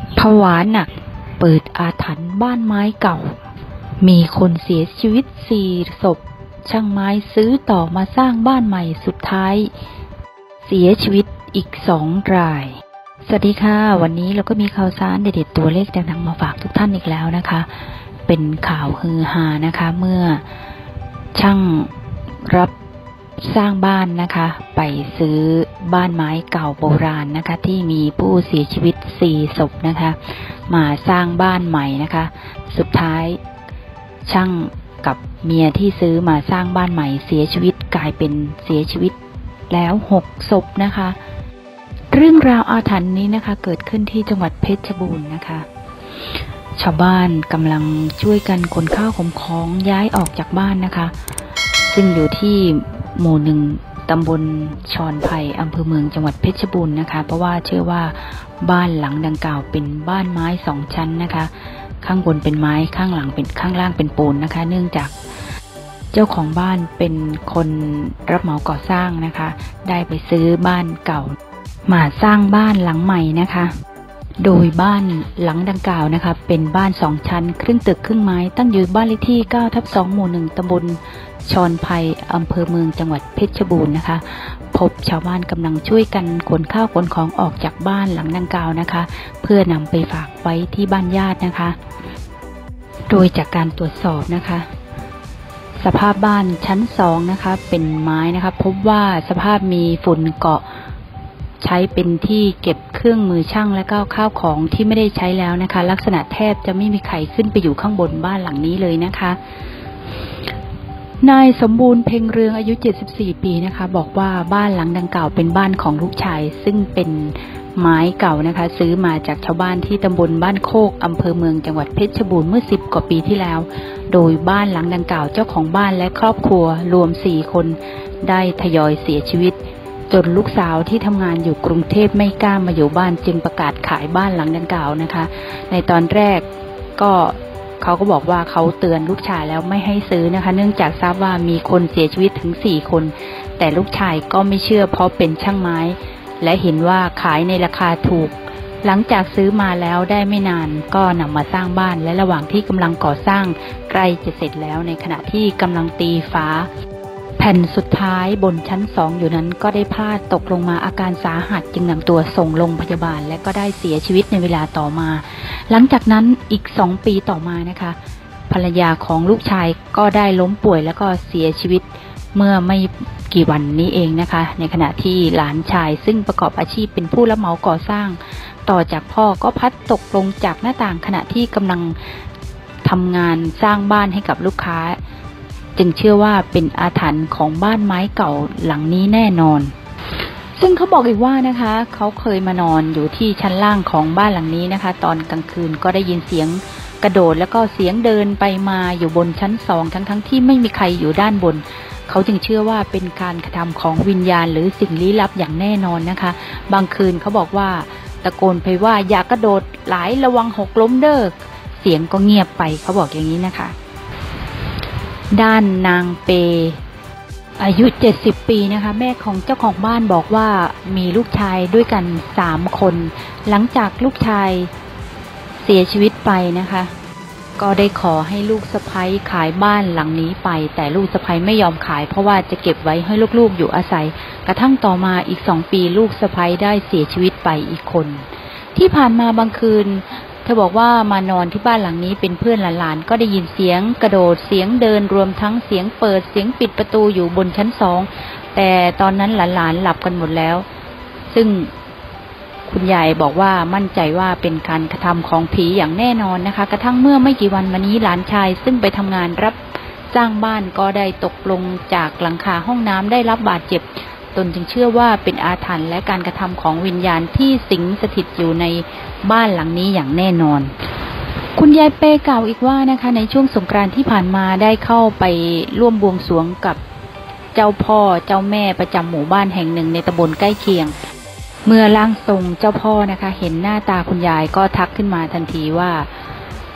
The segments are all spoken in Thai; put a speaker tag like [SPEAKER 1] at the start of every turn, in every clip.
[SPEAKER 1] ผวาหนักเปิดอาถรรพ์บ้านไม้เก่ามีคนเสียชีวิต4 ศพช่างไม้ซื้อต่อมาสร้างบ้านใหม่สุดท้ายเสียชีวิตอีก2 รายสวัสดีค่ะวันนี้เราก็มีข่าวสารเด็ดๆตัวเลขดังๆมาฝากทุกท่านอีกแล้วนะคะเป็นข่าวฮือฮานะคะเมื่อช่างรับสร้างบ้านนะคะไปซื้อบ้านไม้เก่าโบราณนะคะที่มีผู้เสียชีวิต4 ศพนะคะมาสร้างบ้านใหม่นะคะสุดท้ายช่างกับเมียที่ซื้อมาสร้างบ้านใหม่เสียชีวิตกลายเป็นเสียชีวิตแล้ว6 ศพนะคะเรื่องราวอาถรรพ์นี้นะคะเกิดขึ้นที่จังหวัดเพชรบูรณ์นะคะชาวบ้านกำลังช่วยกันขนข้าวขนของย้ายออกจากบ้านนะคะซึ่งอยู่ที่หมู่1 ตำบลชอนไผ่อำเภอเมืองจังหวัดเพชรบูรณ์นะคะเพราะว่าเชื่อว่าบ้านหลังดังกล่าวเป็นบ้านไม้2 ชั้นนะคะข้างบนเป็นไม้ข้างล่างเป็นปูนนะคะเนื่องจากเจ้าของบ้านเป็นคนรับเหมาก่อสร้างนะคะได้ไปซื้อบ้านเก่ามาสร้างบ้านหลังใหม่นะคะโดยบ้านหลังดังกล่าวนะคะเป็นบ้าน2 ชั้นครึ่งตึกครึ่งไม้ตั้งอยู่บ้านเลขที่ 9/2 หมู่ 1 ตำบลชอนไผ่อำเภอเมืองจังหวัดเพชรบูรณ์นะคะพบชาวบ้านกำลังช่วยกันขนข้าวขนของออกจากบ้านหลังดังกล่าวนะคะเพื่อนำไปฝากไว้ที่บ้านญาตินะคะโดยจากการตรวจสอบนะคะสภาพบ้านชั้น2นะคะเป็นไม้นะคะพบว่าสภาพมีฝุ่นเกาะใช้เป็นที่เก็บเครื่องมือช่างและก็ข้าวของที่ไม่ได้ใช้แล้วนะคะลักษณะแทบจะไม่มีใครขึ้นไปอยู่ข้างบนบ้านหลังนี้เลยนะคะนายสมบูรณ์เพ็งเรืองอายุ74 ปีนะคะบอกว่าบ้านหลังดังกล่าวเป็นบ้านของลูกชายซึ่งเป็นไม้เก่านะคะซื้อมาจากชาวบ้านที่ตำบลบ้านโคกอำเภอเมืองจังหวัดเพชรบูรณ์เมื่อ10 กว่าปีที่แล้วโดยบ้านหลังดังกล่าวเจ้าของบ้านและครอบครัวรวม4 คนได้ทยอยเสียชีวิตจนลูกสาวที่ทำงานอยู่กรุงเทพไม่กล้ามาอยู่บ้านจึงประกาศขายบ้านหลังดังกล่าวนะคะในตอนแรกก็เขาก็บอกว่าเขาเตือนลูกชายแล้วไม่ให้ซื้อนะคะเนื่องจากทราบว่ามีคนเสียชีวิตถึง4 คนแต่ลูกชายก็ไม่เชื่อเพราะเป็นช่างไม้และเห็นว่าขายในราคาถูกหลังจากซื้อมาแล้วได้ไม่นานก็นำมาสร้างบ้านและระหว่างที่กำลังก่อสร้างใกล้จะเสร็จแล้วในขณะที่กำลังตีฝาแผ่นสุดท้ายบนชั้น2อยู่นั้นก็ได้พลาดตกลงมาอาการสาหัสจึงนำตัวส่งโรงพยาบาลและก็ได้เสียชีวิตในเวลาต่อมาหลังจากนั้นอีก2 ปีต่อมานะคะภรรยาของลูกชายก็ได้ล้มป่วยแล้วก็เสียชีวิตเมื่อไม่กี่วันนี้เองนะคะในขณะที่หลานชายซึ่งประกอบอาชีพเป็นผู้รับเหมาก่อสร้างต่อจากพ่อก็พลัดตกลงจากหน้าต่างขณะที่กำลังทำงานสร้างบ้านให้กับลูกค้าจึงเชื่อว่าเป็นอาถรรพ์ของบ้านไม้เก่าหลังนี้แน่นอนซึ่งเขาบอกอีกว่านะคะเขาเคยมานอนอยู่ที่ชั้นล่างของบ้านหลังนี้นะคะตอนกลางคืนก็ได้ยินเสียงกระโดดแล้วก็เสียงเดินไปมาอยู่บนชั้น2ทั้งที่ไม่มีใครอยู่ด้านบนเขาจึงเชื่อว่าเป็นการกระทำของวิญญาณหรือสิ่งลี้ลับอย่างแน่นอนนะคะบางคืนเขาบอกว่าตะโกนไปว่าอย่ากระโดดหลายระวังหกล้มเด้อเสียงก็เงียบไปเขาบอกอย่างนี้นะคะด้านนางเปอายุ70 ปีนะคะแม่ของเจ้าของบ้านบอกว่ามีลูกชายด้วยกัน3 คนหลังจากลูกชายเสียชีวิตไปนะคะก็ได้ขอให้ลูกสะใภ้ขายบ้านหลังนี้ไปแต่ลูกสะใภ้ไม่ยอมขายเพราะว่าจะเก็บไว้ให้ลูกๆอยู่อาศัยกระทั่งต่อมาอีก2 ปีลูกสะใภ้ได้เสียชีวิตไปอีกคนที่ผ่านมาบางคืนเธอบอกว่ามานอนที่บ้านหลังนี้เป็นเพื่อนหลานๆก็ได้ยินเสียงกระโดดเสียงเดินรวมทั้งเสียงเปิดเสียงปิดประตูอยู่บนชั้น2แต่ตอนนั้นหลานๆหลับกันหมดแล้วซึ่งคุณยายบอกว่ามั่นใจว่าเป็นการกระทำของผีอย่างแน่นอนนะคะกระทั่งเมื่อไม่กี่วันมานี้หลานชายซึ่งไปทำงานรับสร้างบ้านก็ได้ตกลงจากหลังคาห้องน้ำได้รับบาดเจ็บตนจึงเชื่อว่าเป็นอาถรรพ์และการกระทำของวิญญาณที่สิงสถิตอยู่ในบ้านหลังนี้อย่างแน่นอนคุณยายเป้กล่าวอีกว่านะคะในช่วงสงกรานต์ที่ผ่านมาได้เข้าไปร่วมบวงสรวงกับเจ้าพ่อเจ้าแม่ประจำหมู่บ้านแห่งหนึ่งในตำบลใกล้เคียงเมื่อร่างทรงเจ้าพ่อนะคะเห็นหน้าตาคุณยายก็ทักขึ้นมาทันทีว่า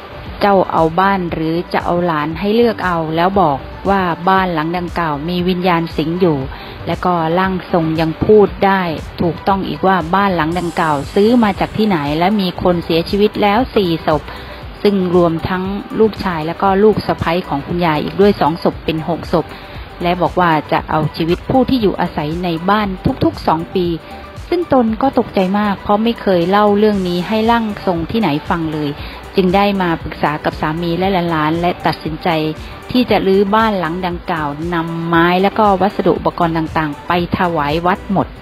[SPEAKER 1] เจ้าเอาบ้านหรือจะเอาหลานให้เลือกเอาแล้วบอกว่าบ้านหลังดังกล่าวมีวิญญาณสิงอยู่และก็ร่างทรงยังพูดได้ถูกต้องอีกว่าบ้านหลังดังกล่าวซื้อมาจากที่ไหนและมีคนเสียชีวิตแล้ว4 ศพซึ่งรวมทั้งลูกชายและก็ลูกสะใภ้ของคุณยายอีกด้วย2 ศพเป็น6 ศพและบอกว่าจะเอาชีวิตผู้ที่อยู่อาศัยในบ้านทุกๆ2 ปีซึ่งตนก็ตกใจมากเพราะไม่เคยเล่าเรื่องนี้ให้ร่างทรงที่ไหนฟังเลยจึงได้มาปรึกษากับสามีและหลานๆและตัดสินใจที่จะรื้อบ้านหลังดังกล่าวนำไม้และก็วัสดุอุปกรณ์ต่างๆไปถวายวัดหมด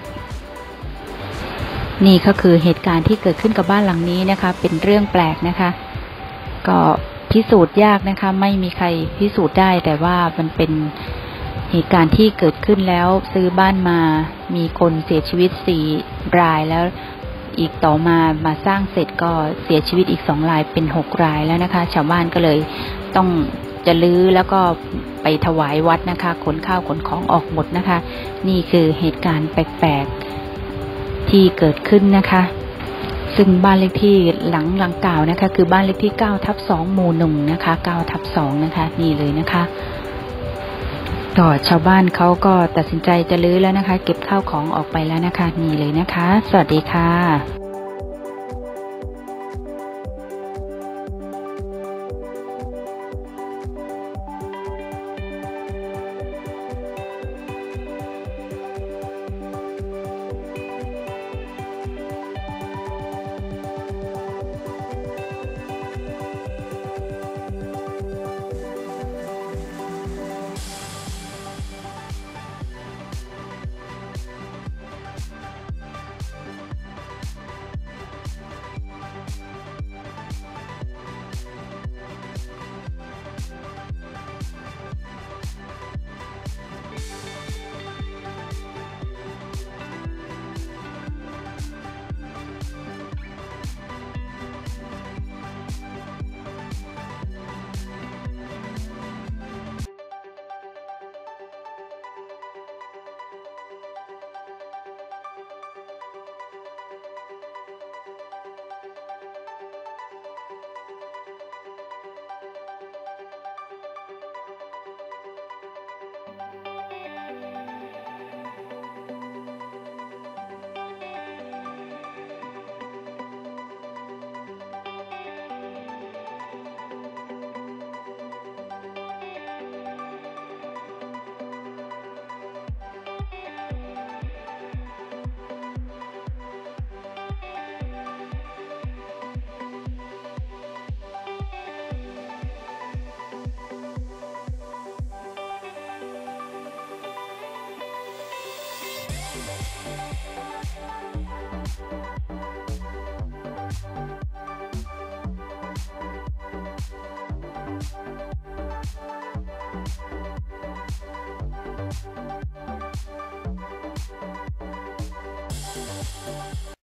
[SPEAKER 1] นี่ก็คือเหตุการณ์ที่เกิดขึ้นกับบ้านหลังนี้นะคะเป็นเรื่องแปลกนะคะก็พิสูจน์ยากนะคะไม่มีใครพิสูจน์ได้แต่ว่ามันเป็นเหตุการณ์ที่เกิดขึ้นแล้วซื้อบ้านมามีคนเสียชีวิต4 รายแล้วอีกต่อมาสร้างเสร็จก็เสียชีวิตอีก2 รายเป็น6 รายแล้วนะคะชาวบ้านก็เลยต้องจะรื้อแล้วก็ไปถวายวัดนะคะขนข้าวขนของออกหมดนะคะนี่คือเหตุการณ์แปลกๆที่เกิดขึ้นนะคะซึ่งบ้านเลขที่หลังกล่าวนะคะคือบ้านเลขที่9/2 หมู่ 1นะคะ9/2นะคะนี่เลยนะคะก็ชาวบ้านเขาก็ตัดสินใจจะรื้อแล้วนะคะเก็บข้าวของออกไปแล้วนะคะนี่เลยนะคะสวัสดีค่ะ